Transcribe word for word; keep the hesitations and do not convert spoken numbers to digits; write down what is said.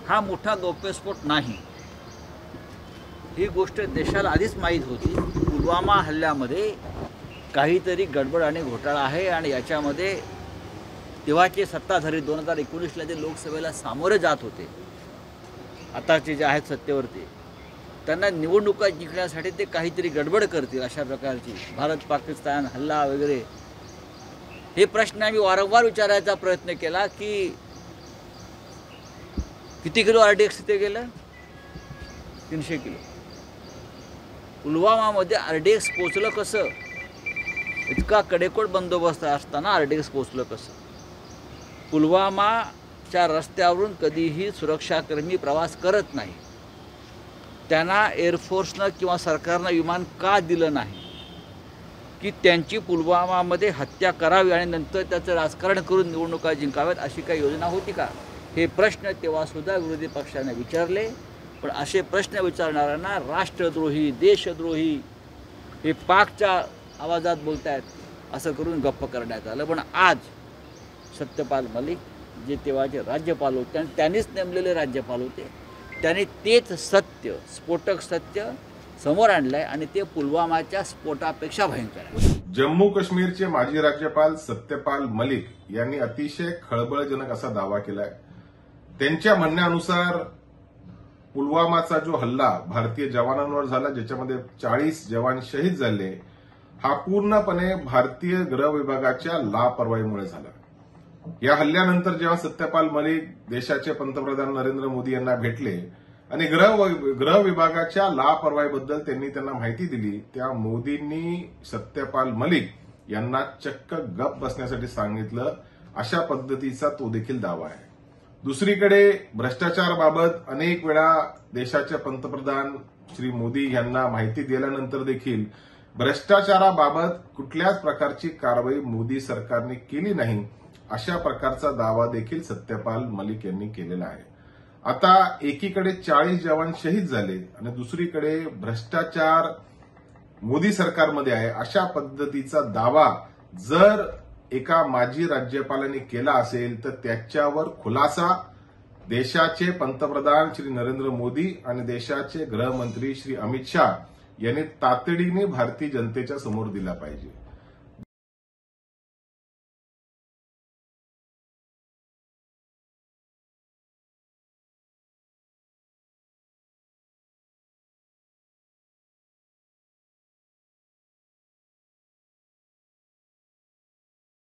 हा मोठा गौप्यस्फोट नाही, ही गोष्ट देशाला आधीच माहीत होती. पुलवामा हल्ल्यामध्ये काहीतरी गडबड आणि घोटाळा आहे आणि याच्यामध्ये तेव्हाचे सत्ताधारी दोन हजार एकोणीसला जे लोकसभेला सामोरे जात होते, आताचे जे आहेत सत्तेवरती, त्यांना निवडणुका जिंकण्यासाठी ते काहीतरी गडबड करतील अशा प्रकारची, भारत पाकिस्तान हल्ला वगैरे, हे प्रश्न आम्ही वारंवार विचारायचा प्रयत्न केला की किती किलो आर डी एक्स तिथे गेलं? तीनशे किलो. पुलवामामध्ये आर डी एक्स पोचलं कसं? इतका कडेकोट बंदोबस्त असताना आर डी एक्स पोचलं कसं? पुलवामाच्या रस्त्यावरून कधीही सुरक्षाकर्मी प्रवास करत नाही. त्यांना एअरफोर्सनं किंवा सरकारनं विमान का दिलं नाही की त्यांची पुलवामामध्ये हत्या करावी आणि नंतर त्याचं राजकारण करून निवडणुका जिंकाव्यात, अशी काही योजना होती का? हे प्रश्न तेव्हासुद्धा विरोधी पक्षाने विचारले. पण असे प्रश्न विचारणाऱ्यांना राष्ट्रद्रोही, देशद्रोही, हे पाकच्या आवाजात बोलत आहेत असं करून गप्प करण्यात आलं. पण आज सत्यपाल मलिक जे तेव्हाचे राज्यपाल होते आणि त्यांनीच नेमलेले राज्यपाल होते, त्यांनी तेच सत्य, स्फोटक सत्य समोर आणलंय आणि ते पुलवामाच्या स्फोटापेक्षा भयंकर आहे. जम्मू काश्मीरचे माजी राज्यपाल सत्यपाल मलिक यांनी अतिशय खळबळजनक असा दावा केलाय. त्यांच्या म्हणण्यानुसार पुलवामाचा जो हल्ला भारतीय जवानांवर झाला, ज्याच्यामध्ये चाळीस जवान शहीद झाले, हा पूर्णपणे भारतीय गृह विभागाच्या लापरवाहीमुळे झाला. या हल्ल्यानंतर जेव्हा सत्यपाल मलिक देशाचे पंतप्रधान नरेंद्र मोदी यांना भेटले आणि गृह गृह विभागाच्या लापरवाहीबद्दल त्यांनी त्यांना माहिती दिली, त्या मोदींनी सत्यपाल मलिक यांना चक्क गप बसण्यासाठी सांगितलं. अशा पद्धतीचा तो देखील दावा आहे. दुसरीकडे भ्रष्टाचाराबाबत अनेक वेळा देशाचे पंतप्रधान श्री मोदी यांना माहिती दिल्यानंतर देखील भ्रष्टाचाराबाबत कुठल्याच प्रकारची कारवाई मोदी सरकारने केली नाही, अशा प्रकारचा दावा देखील सत्यपाल मलिक यांनी केलेला आहे. आता एकीकडे चाळीस जवान शहीद झाले आणि दुसरीकडे भ्रष्टाचार मोदी सरकारमध्ये आहे, अशा पद्धतीचा दावा जर एका माजी राज्यपालाने केला असेल तर त्याच्यावर खुलासा देशाचे पंतप्रधान श्री नरेंद्र मोदी आणि देशाचे गृहमंत्री श्री अमित शाह यांनी तातडीने भारतीय जनतेच्या समोर दिला पाहिजे.